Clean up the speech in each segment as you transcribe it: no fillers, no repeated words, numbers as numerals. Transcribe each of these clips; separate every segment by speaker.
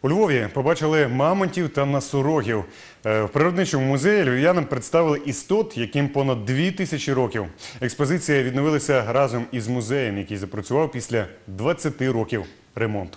Speaker 1: У Львові побачили мамонтів та носорогів. В природничому музеї львів'янам представили істот, яким понад 2000 років. Експозиція відновилася разом із музеєм, який запрацював після 20 років ремонту.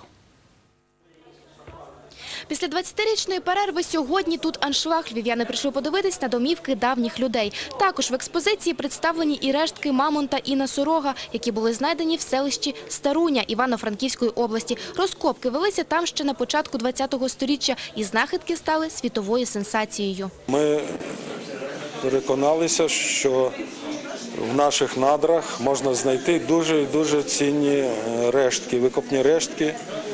Speaker 2: Після 20-річної перерви сьогодні тут аншлаг. Львів'яни прийшли подивитись на домівки давніх людей. Також в експозиції представлені і рештки мамонта і носорога, які були знайдені в селищі Старуня Івано-Франківської області. Розкопки велися там ще на початку ХХ століття, і знахідки стали світовою сенсацією.
Speaker 3: Ми переконалися, що в наших надрах можна знайти дуже цінні рештки, викопні рештки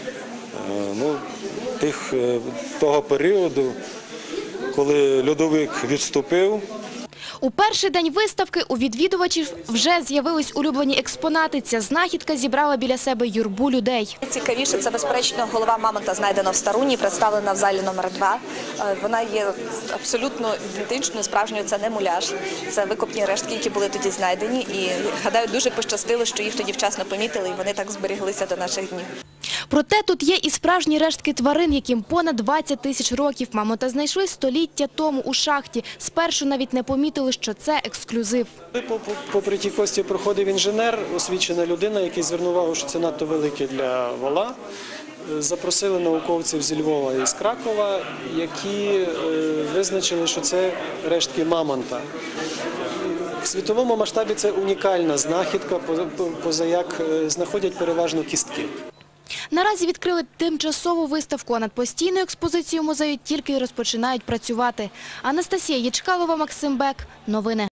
Speaker 3: того періоду, коли льодовик відступив.
Speaker 2: У перший день виставки у відвідувачів вже з'явились улюблені експонати. Ця знахідка зібрала біля себе юрбу людей.
Speaker 4: Цікавіше – це, безперечно, голова мамонта, знайдена в Старуні, представлена в залі номер 2. Вона є абсолютно ідентичною, справжньою, це не муляж. Це викопні рештки, які були тоді знайдені. І, гадаю, дуже пощастило, що їх тоді вчасно помітили, і вони так зберіглися до наших днів.
Speaker 2: Проте тут є і справжні рештки тварин, яким понад 20 тисяч років. Мамонта знайшли століття тому у шахті. Спершу навіть не помітили, що це ексклюзив.
Speaker 5: Попри ті кості проходив інженер, освічена людина, який звернув увагу, що це надто велике для вола. Запросили науковців зі Львова і з Кракова, які визначили, що це рештки мамонта. В світовому масштабі це унікальна знахідка, позаяк знаходять переважно кістки.
Speaker 2: Наразі відкрили тимчасову виставку, а над постійною експозицією музею тільки розпочинають працювати. Анастасія Ячкалова, Максим Бек. Новини.